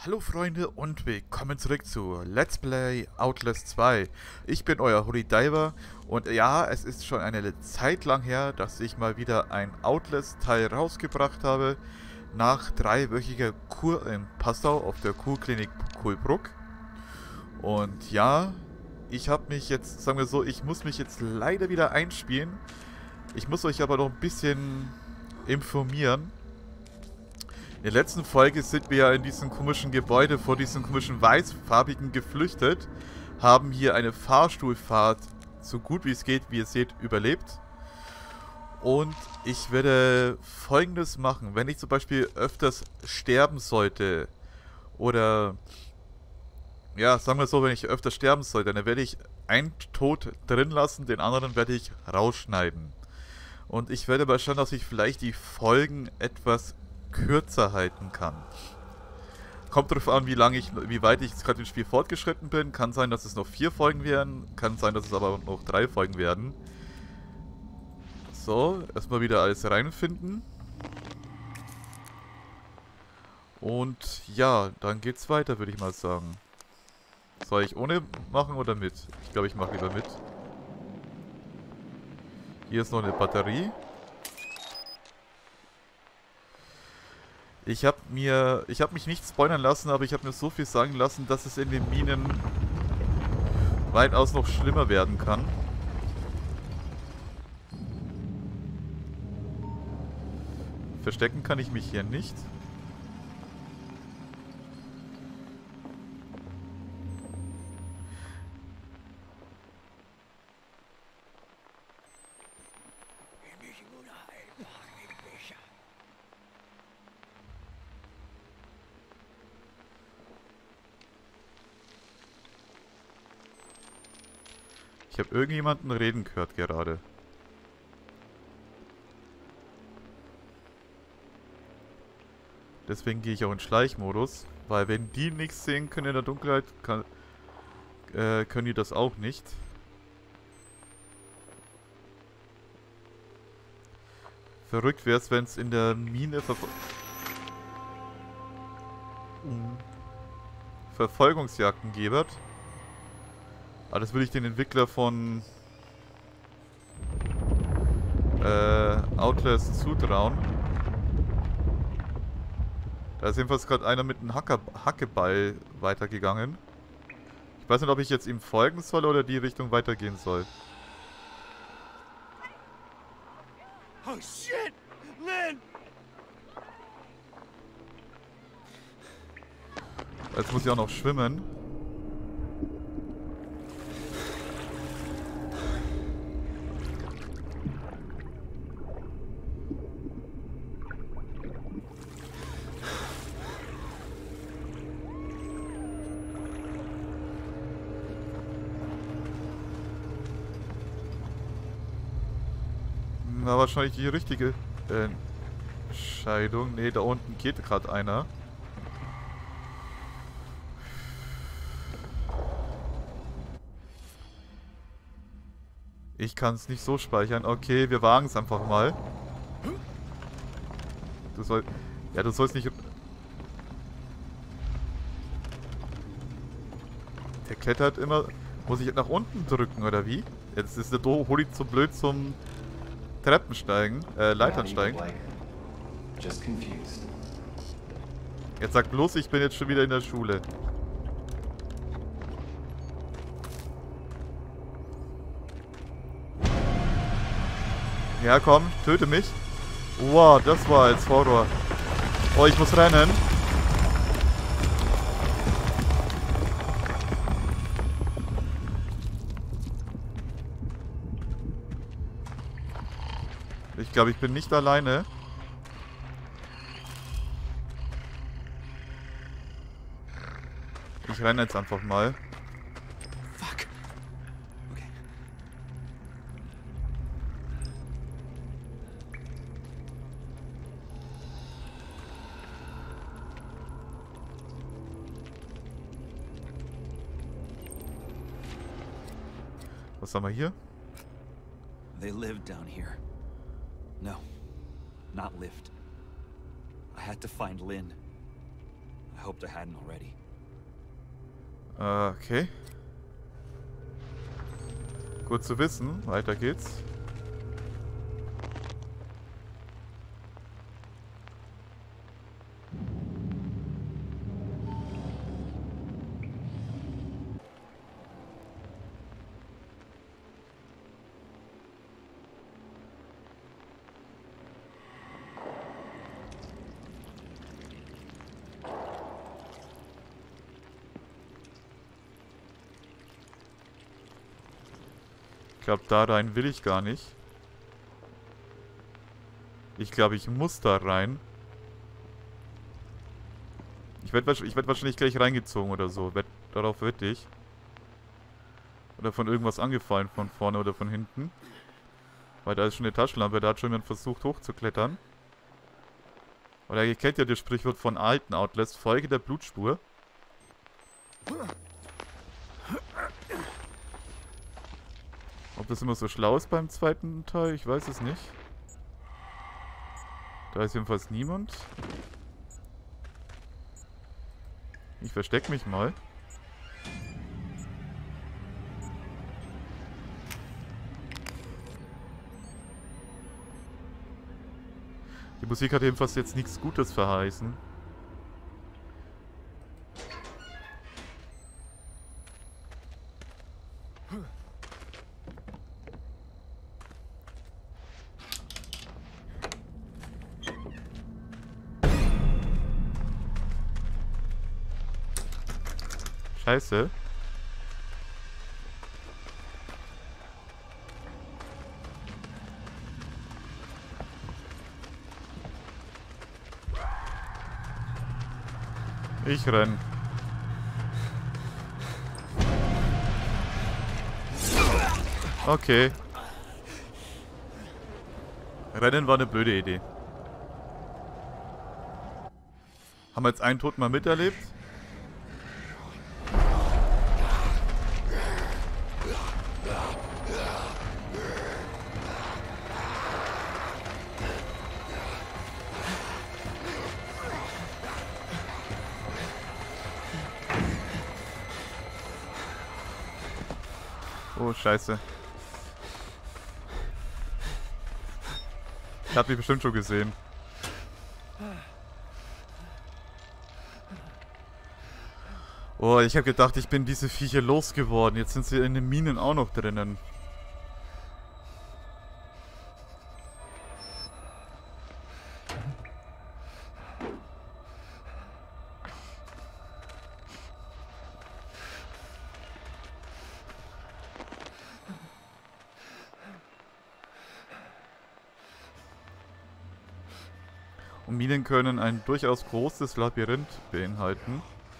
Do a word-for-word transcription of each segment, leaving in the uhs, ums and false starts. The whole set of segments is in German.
Hallo Freunde und willkommen zurück zu Let's Play Outlast zwei. Ich bin euer Holy Diver und ja, es ist schon eine Zeit lang her, dass ich mal wieder ein Outlast-Teil rausgebracht habe. Nach dreiwöchiger Kur in Passau auf der Kurklinik Kohlbruck. Und ja, ich habe mich jetzt, sagen wir so, ich muss mich jetzt leider wieder einspielen. Ich muss euch aber noch ein bisschen informieren. In der letzten Folge sind wir ja in diesem komischen Gebäude vor diesem komischen weißfarbigen geflüchtet, haben hier eine Fahrstuhlfahrt so gut wie es geht, wie ihr seht, überlebt. Und ich werde Folgendes machen, wenn ich zum Beispiel öfters sterben sollte oder, ja, sagen wir so, wenn ich öfters sterben sollte, dann werde ich einen Tod drin lassen, den anderen werde ich rausschneiden. Und ich werde mal schauen, dass ich vielleicht die Folgen etwas kürzer halten kann. Kommt darauf an, wie lange ich, wie weit ich gerade im Spiel fortgeschritten bin. Kann sein, dass es noch vier Folgen werden. Kann sein, dass es aber noch drei Folgen werden. So, erstmal wieder alles reinfinden. Und ja, dann geht's weiter, würde ich mal sagen. Soll ich ohne machen oder mit? Ich glaube, ich mache lieber mit. Hier ist noch eine Batterie. Ich habe mir, ich habe mich nicht spoilern lassen, aber ich habe mir so viel sagen lassen, dass es in den Minen weitaus noch schlimmer werden kann. Verstecken kann ich mich hier nicht. Ich habe irgendjemanden reden gehört gerade. Deswegen gehe ich auch in Schleichmodus, weil wenn die nichts sehen können in der Dunkelheit, kann, äh, können die das auch nicht. Verrückt wäre es, wenn es in der Mine Verfol Verfolgungsjagden gäbe. Aber das würde ich den Entwickler von äh, Outlast zutrauen. Da ist jedenfalls gerade einer mit einem Hacker Hackeball weitergegangen. Ich weiß nicht, ob ich jetzt ihm folgen soll oder die Richtung weitergehen soll. Oh shit! Lynn! Jetzt muss ich auch noch schwimmen. War wahrscheinlich die richtige äh, Entscheidung. Ne, da unten geht gerade einer. Ich kann es nicht so speichern. Okay, wir wagen es einfach mal. Du sollst... Ja, du sollst nicht... Der klettert immer... Muss ich nach unten drücken, oder wie? Jetzt ist der Do Holi zu blöd zum Treppensteigen, äh, Leitern steigen. Jetzt sag bloß, ich bin jetzt schon wieder in der Schule. Ja, komm, töte mich. Wow, das war jetzt Horror. Oh, ich muss rennen. Ich glaube, ich bin nicht alleine. Ich renne jetzt einfach mal. Fuck. Okay. Was haben wir hier? They lived down here. No, not lived. I had to find Lynn. I hoped I hadn't already. Äh, okay. Gut zu wissen. Weiter geht's. Ich glaube, da rein will ich gar nicht. Ich glaube, ich muss da rein. Ich werde ich werd wahrscheinlich gleich reingezogen oder so. Werd, darauf wette ich. Oder von irgendwas angefallen, von vorne oder von hinten. Weil da ist schon eine Taschenlampe, da hat schon jemand versucht hochzuklettern. Oder ihr kennt ja das Sprichwort von alten Outlast, Folge der Blutspur. Ob das immer so schlau ist beim zweiten Teil, ich weiß es nicht. Da ist jedenfalls niemand. Ich versteck mich mal. Die Musik hat jedenfalls jetzt nichts Gutes verheißen. Scheiße. Ich renn. Okay. Rennen war eine blöde Idee. Haben wir jetzt einen Tod mal miterlebt? Oh, scheiße. Ich hab die bestimmt schon gesehen. Oh, ich hab gedacht, ich bin diese Viecher losgeworden. Jetzt sind sie in den Minen auch noch drinnen. Und Minen können ein durchaus großes Labyrinth beinhalten.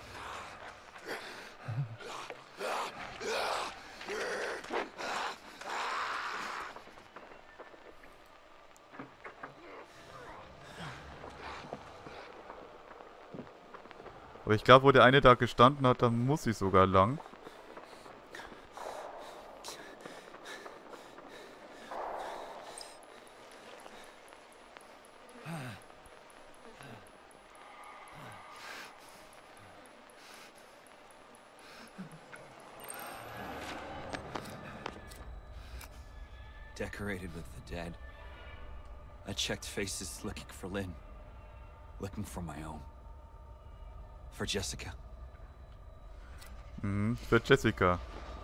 Aber ich glaube, wo der eine da gestanden hat, da muss ich sogar lang. Decorated with the dead. I checked faces looking for Lynn. Looking for my own. For Jessica. Mhm, für Jessica.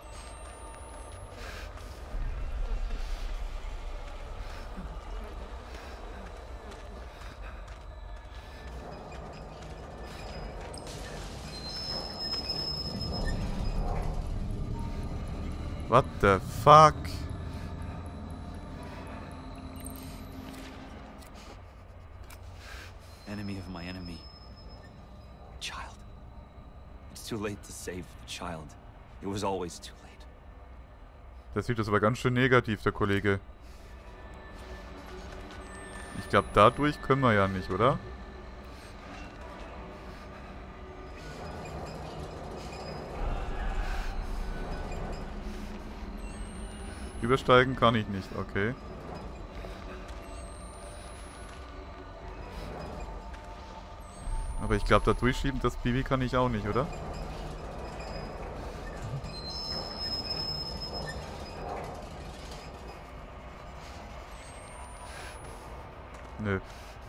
What the fuck? Enemy of my enemy. Child. It's too late to save the child. It was always too late. Das sieht das aber ganz schön negativ, der Kollege. Ich glaube, dadurch können wir ja nicht, oder? Übersteigen kann ich nicht, okay. Aber ich glaube, da durchschieben, das Baby kann ich auch nicht, oder? Nö.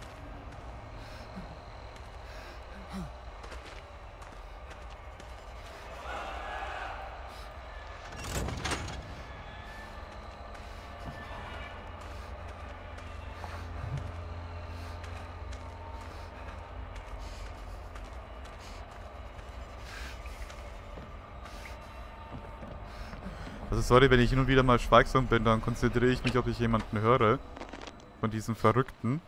Also sorry, wenn ich hin und wieder mal schweigsam bin, dann konzentriere ich mich, ob ich jemanden höre. Von diesen Verrückten.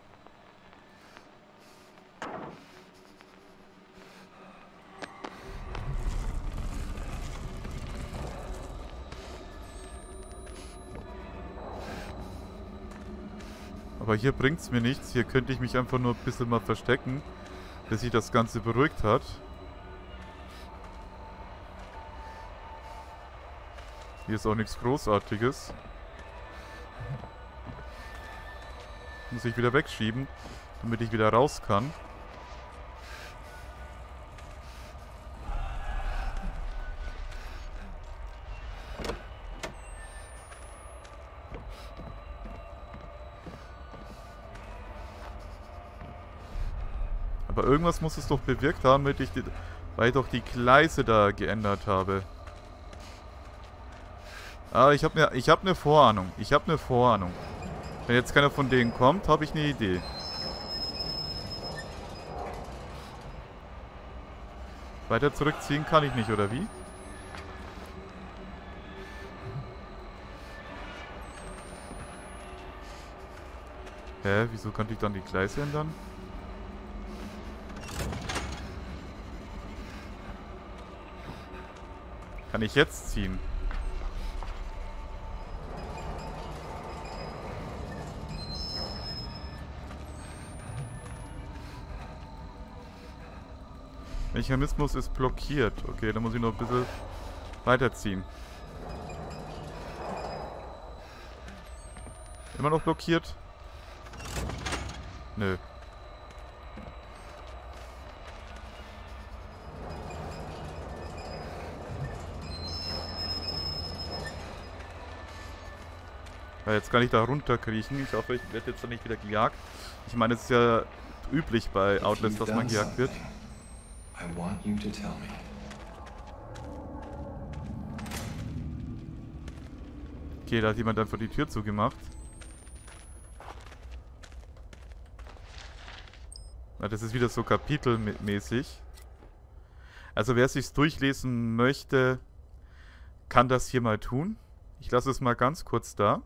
Aber hier bringt es mir nichts. Hier könnte ich mich einfach nur ein bisschen mal verstecken, bis sich das Ganze beruhigt hat. Hier ist auch nichts Großartiges. Muss ich wieder wegschieben, damit ich wieder raus kann. Aber irgendwas muss es doch bewirkt haben, damit ich die, weil ich doch die Gleise da geändert habe. Ah, ich habe ne, ich habe eine Vorahnung. Ich habe eine Vorahnung. Wenn jetzt keiner von denen kommt, habe ich eine Idee. Weiter zurückziehen kann ich nicht, oder wie? Hä, wieso konnte ich dann die Gleise ändern? Kann ich jetzt ziehen? Mechanismus ist blockiert. Okay, dann muss ich noch ein bisschen weiterziehen. Immer noch blockiert? Nö. Ja, jetzt kann ich da runterkriechen. Ich hoffe, ich werde jetzt da nicht wieder gejagt. Ich meine, es ist ja üblich bei Outlast, dass man gejagt wird. I want you to tell me. Okay, da hat jemand einfach die Tür zugemacht. Na, das ist wieder so kapitelmäßig. Also wer sich's durchlesen möchte, kann das hier mal tun. Ich lasse es mal ganz kurz da.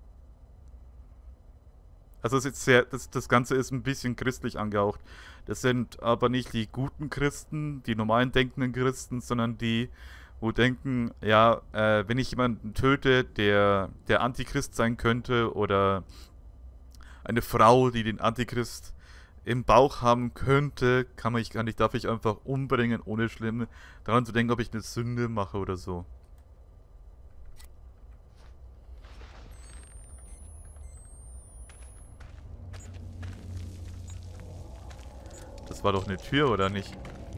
Also es ist sehr, das, das Ganze ist ein bisschen christlich angehaucht. Das sind aber nicht die guten Christen, die normalen denkenden Christen, sondern die, wo denken, ja, äh, wenn ich jemanden töte, der der Antichrist sein könnte, oder eine Frau, die den Antichrist im Bauch haben könnte, kann man, ich, kann ich, darf ich einfach umbringen, ohne schlimm daran zu denken, ob ich eine Sünde mache oder so. Das war doch eine Tür, oder nicht?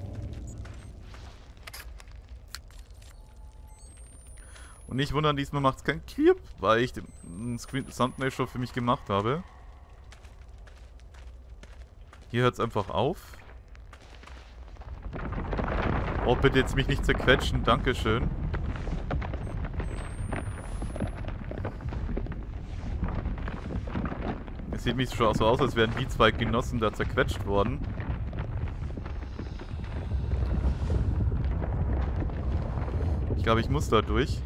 Und nicht wundern, diesmal macht es kein Clip, weil ich den Screen Thumbnail schon für mich gemacht habe. Hier hört es einfach auf. Oh, bitte jetzt mich nicht zerquetschen, dankeschön. Es sieht mich schon so aus, als wären die zwei Genossen da zerquetscht worden. Ich glaube, ich muss da durch.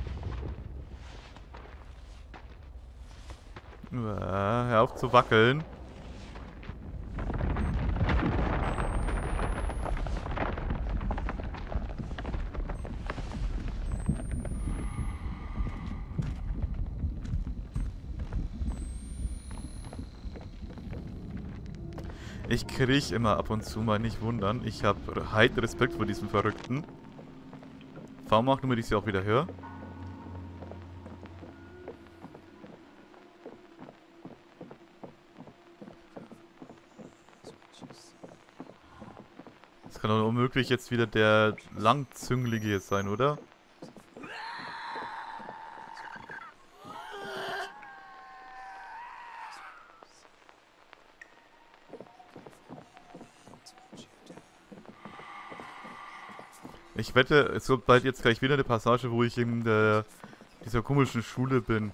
Uah, hör auf zu wackeln. Ich kriech immer ab und zu mal, nicht wundern. Ich habe halt Respekt vor diesen Verrückten. V macht nur, damit ich sie auch wieder höre. Das kann doch unmöglich jetzt wieder der Langzünglige sein, oder? Ich wette, es wird bald jetzt gleich wieder eine Passage, wo ich in der, dieser komischen Schule bin.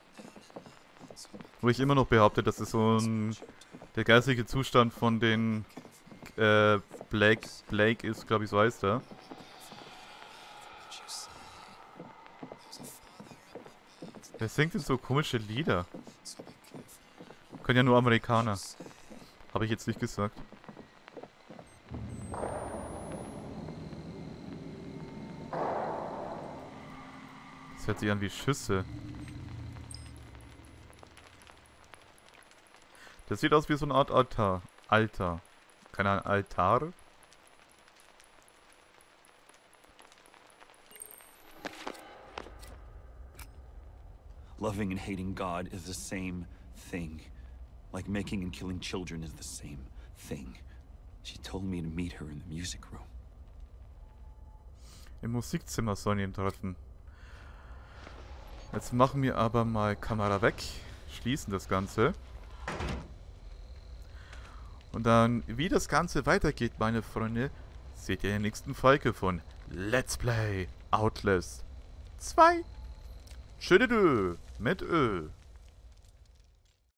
Wo ich immer noch behaupte, dass es so ein, der geistige Zustand von den äh, Blake, Blake ist, glaube ich, so heißt er. Wer singt denn so komische Lieder? Können ja nur Amerikaner. Habe ich jetzt nicht gesagt. Das hört sich an wie Schüsse. Das sieht aus wie so eine Art Altar. Altar. Keine Altar? Loving and hating God is the same thing. Like making and killing children is the same thing. She told me to meet her in the music room. Im Musikzimmer sollen ihn treffen. Jetzt machen wir aber mal Kamera weg. Schließen das Ganze. Und dann, wie das Ganze weitergeht, meine Freunde, seht ihr in der nächsten Folge von Let's Play Outlast zwei. Tschüss mit Ö.